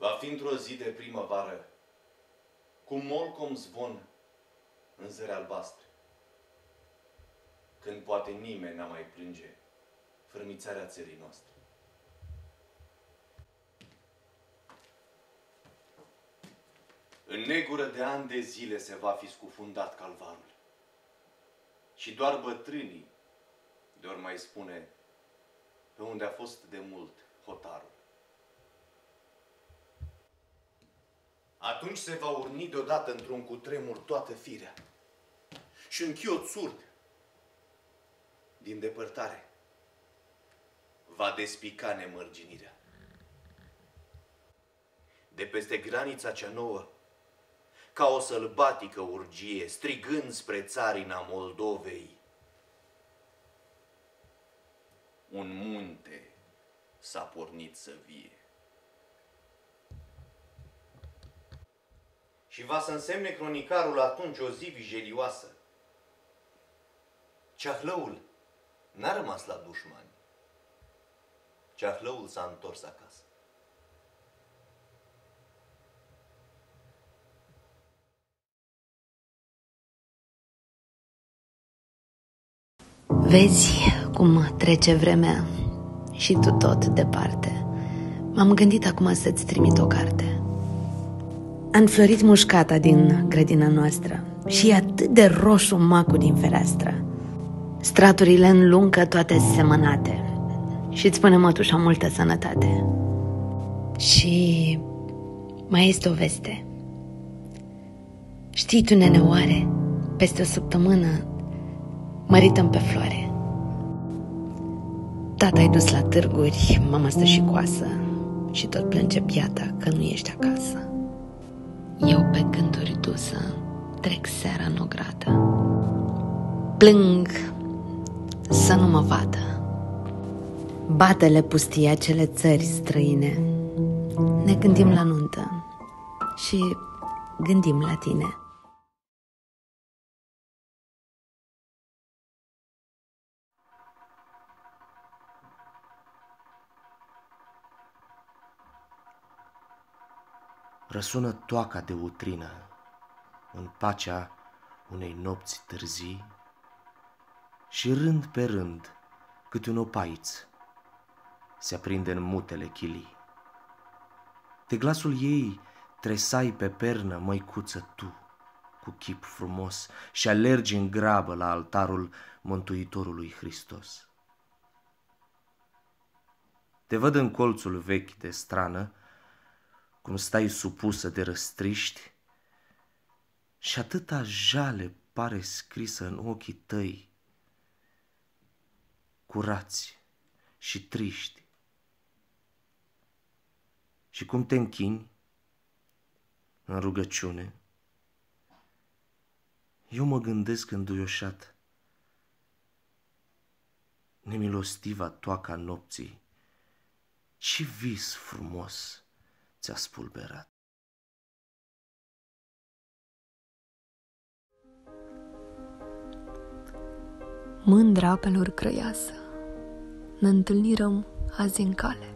Va fi într-o zi de primăvară, cu molcom zvon în zări albastre, când poate nimeni n-a mai plânge fărmițarea țării noastre. În negură de ani de zile se va fi scufundat calvarul și doar bătrânii de-or mai spune pe unde a fost de mult hotarul. Atunci se va urni deodată într-un cutremur toată firea și un chiot surd din depărtare va despica nemărginirea. De peste granița cea nouă, ca o sălbatică urgie, strigând spre țarina Moldovei, un munte s-a pornit să vie. Și va să însemne cronicarul atunci o zi vijelioasă. Ceahlăul n-a rămas la dușmani. Ceahlăul s-a întors acasă. Vezi cum trece vremea și tu tot departe. M-am gândit acum să-ți trimit o carte. A înflorit mușcata din grădina noastră și e atât de roșu macul din fereastră. Straturile în lungă toate semănate și-ți spune mătușa multă sănătate. Și mai este o veste. Știi tu, nene, oare, peste o săptămână mărităm pe floare. Tata-i dus la târguri, mama stă și coasă și tot plânge biata că nu ești acasă. Eu pe gânduri dusă trec seara în ogradă. Plâng să nu mă vadă. Batele pustia cele țări străine. Ne gândim la nuntă și gândim la tine. Răsună toaca de utrină în pacea unei nopți târzii și rând pe rând câte un opaiț se aprinde în mutele chilii. De glasul ei tresai pe pernă, măicuță, tu, cu chip frumos, și alergi în grabă la altarul Mântuitorului Hristos. Te văd în colțul vechi de strană, cum stai supusă de răstriști, și atâta jale pare scrisă în ochii tăi, curați și triști. Și cum te închini în rugăciune, eu mă gândesc înduioșat, nemilostiva toaca nopții, ce vis frumos ți-a spulberat. Mândra apelor crăiasă, ne întâlnirăm azi în cale.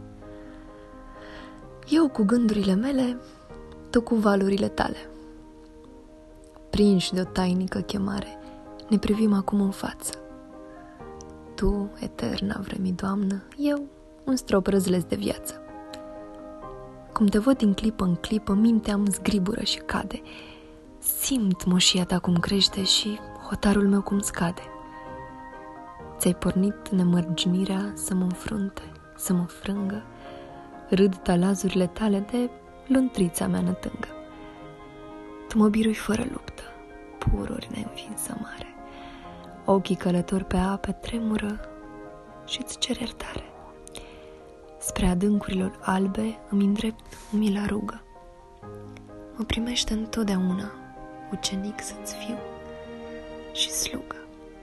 Eu cu gândurile mele, tu cu valurile tale. Prinși de o tainică chemare, ne privim acum în față. Tu, eterna vremii, Doamnă, eu, un strop răzles de viață. Cum te văd din clipă în clipă, mintea îmi zgribură și cade. Simt moșia ta cum crește și hotarul meu cum scade. Ți-ai pornit nemărginirea să mă înfrunte, să mă frângă. Râd talazurile tale de luntrița mea nătângă. Tu mă birui fără luptă, pururi neînfinsă mare. Ochii călători pe ape tremură și-ți cer iertare. Spre adâncurilor albe îmi îndrept umila rugă. Mă primește întotdeauna, ucenic să-ți fiu și slugă.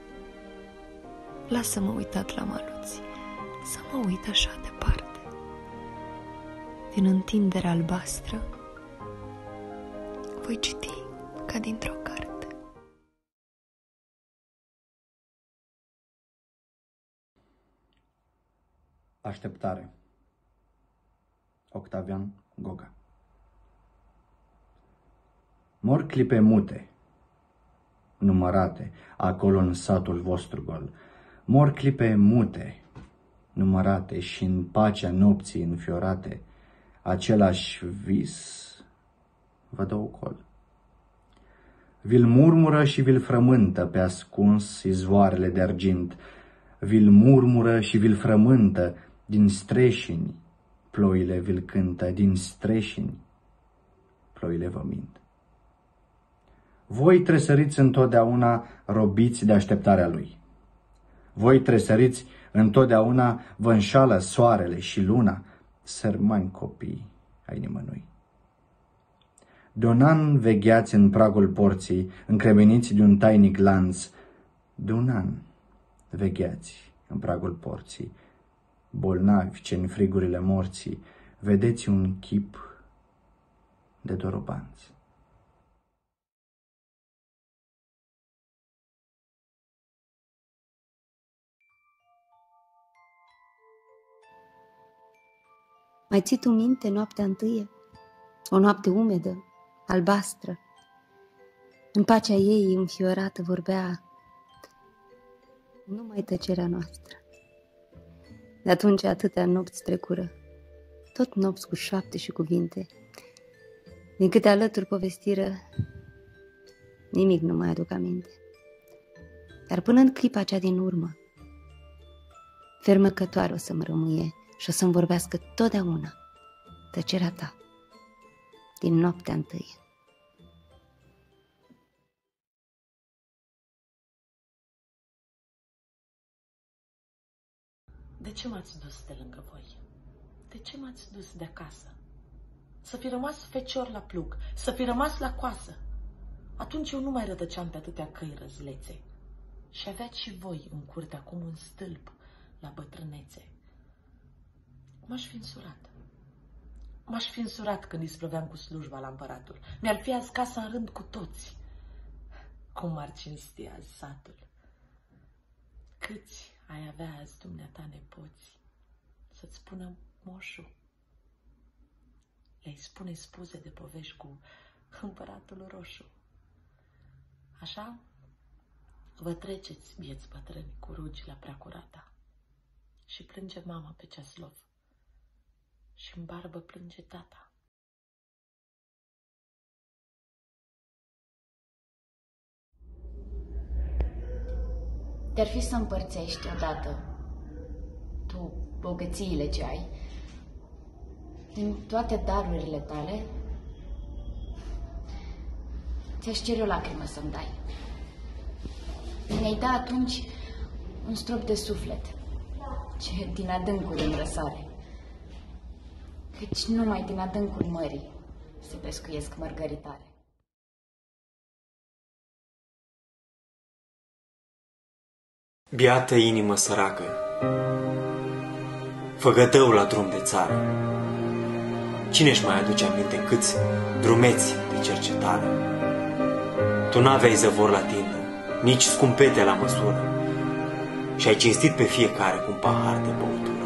Lasă-mă uitat la maluți, să mă uit așa departe. Din întinderea albastră voi citi ca dintr-o carte. Așteptare. Octavian Goga. Mor clipe mute, numărate, acolo în satul vostru gol. Mor clipe mute, numărate, și în pacea nopții înfiorate, același vis vă dă ocol. Vi-l murmură și vi-l frământă pe ascuns izvoarele de argint, vi-l murmură și vi-l frământă din streșini, ploile vi-l cântă, din streșini, ploile vă mint. Voi tresăriți întotdeauna robiți de așteptarea lui. Voi tresăriți întotdeauna vă înșală soarele și luna, sărmani copii ai nimănui. De un an vegheați în pragul porții, încremeniți de un tainic lanț. De un an vegheați în pragul porții, bolnavi ce în frigurile morții vedeți un chip de dorobanți. Mai ții tu minte noaptea întâie? O noapte umedă, albastră. În pacea ei înfiorată vorbea numai tăcerea noastră. De atunci atâtea nopți trecură, tot nopți cu șoapte și cuvinte. Din câte alături povestiră, nimic nu mai aduc aminte. Dar până în clipa cea din urmă, fermecătoare o să-mi rămâie și o să-mi vorbească totdeauna tăcerea ta din noaptea întâie. De ce m-ați dus de lângă voi? De ce m-ați dus de acasă? Să fi rămas fecior la plug, să fi rămas la coasă. Atunci eu nu mai rădăceam pe atâtea căi răzlețe. Și aveați și voi în curte acum un stâlp la bătrânețe. M-aș fi însurat. M-aș fi însurat când isprăveam cu slujba la împăratul. Mi-ar fi azi casa în rând cu toți. Cum ar cinsti azi satul. Câți ai avea azi dumneata nepoți să-ți spună moșu? Le-ai spune spuze de povești cu împăratul roșu. Așa vă treceți, bieți bătrâni, cu rugi la preacurata. Și plânge mama pe ceaslov. Și în barbă plânge tata. Te-ar fi să împărțești odată tu bogățiile ce ai, din toate darurile tale, ți-aș cere o lacrimă să-mi dai. Mi-ai da atunci un strop de suflet, ce din adâncuri îmi răsare, căci numai din adâncul mării se pescuiesc mărgăritare. Biată inimă săracă, făgădău la drum de țară, cine-și mai aduce aminte câți drumeți de cercetare? Tu n-aveai zăvor la tindă, nici scumpete la măsură, și ai cinstit pe fiecare cu un pahar de băutură.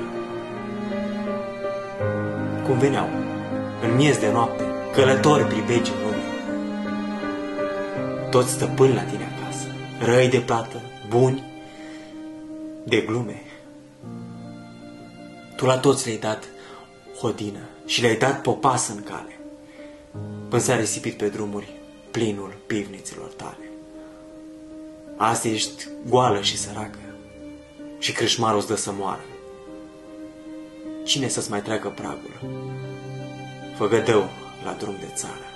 Cum veneau, în miez de noapte, călători pribegi în lume, toți stăpâni la tine acasă, răi de plată, buni de glume. Tu la toți le-ai dat hodină și le-ai dat popas în cale, până s-a risipit pe drumuri plinul pivniților tale. Azi ești goală și săracă și crâșmarul îți dă să moară. Cine să-ți mai treacă pragul, făgădău la drum de țară?